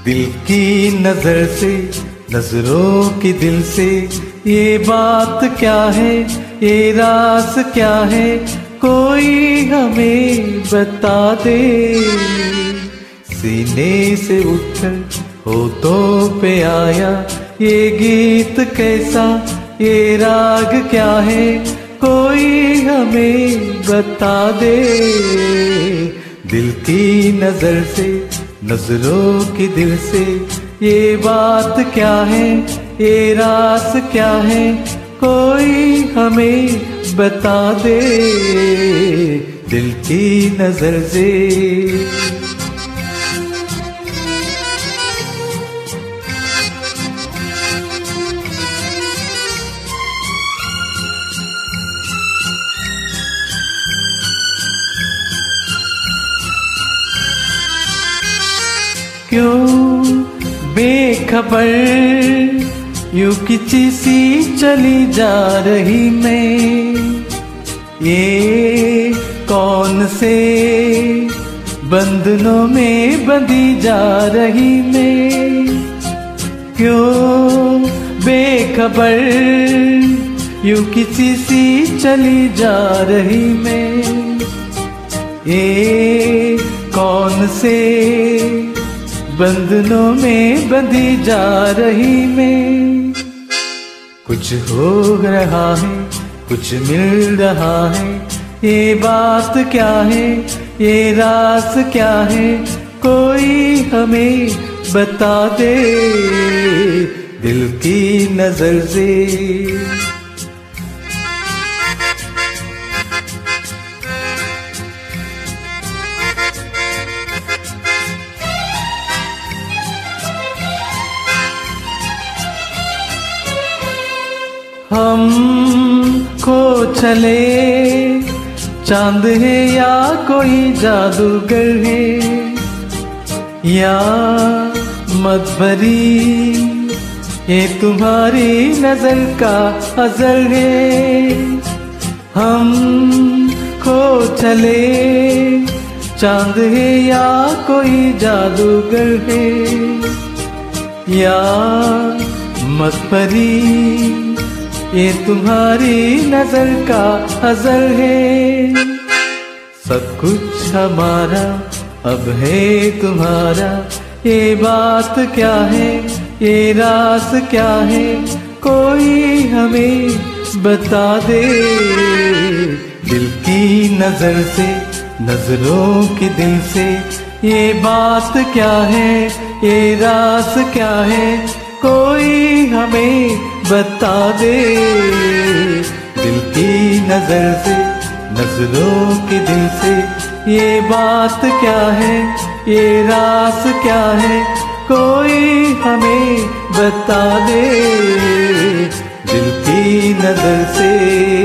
दिल की नजर से, नजरों की दिल से, ये बात क्या है, ये राज क्या है, कोई हमें बता दे। सीने से उठकर होठों पे आया ये गीत कैसा, ये राग क्या है, कोई हमें बता दे। दिल की नजर से, नजरों की दिल से, ये बात क्या है, ये राज क्या है, कोई हमें बता दे। दिल की नजर से। क्यों बेखबर यूं किसी सी चली जा रही मैं, ये कौन से बंधनों में बंधी जा रही मैं। क्यों बेखबर यूं किसी सी चली जा रही मैं, ये कौन से बंधनों में बंधी जा रही मैं। कुछ हो रहा है, कुछ मिल रहा है, ये बात क्या है, ये राज क्या है, कोई हमें बता दे। दिल की नजर से। हम खो चले, चांद है या कोई जादूगर है, या मत भरी ये तुम्हारी नजर का असर है। हम खो चले, चांद है या कोई जादूगर है, या मत भरी ये तुम्हारी नजर का असर है। सब कुछ हमारा अब है तुम्हारा, ये बात क्या है, ये राज क्या है, कोई हमें बता दे। दिल की नजर से, नजरों की दिल से, ये बात क्या है, ये राज क्या है, कोई हमें बता दे। दिल की नजर से, नजरों की दिल से, ये बात क्या है, ये राज क्या है, कोई हमें बता दे। दिल की नजर से।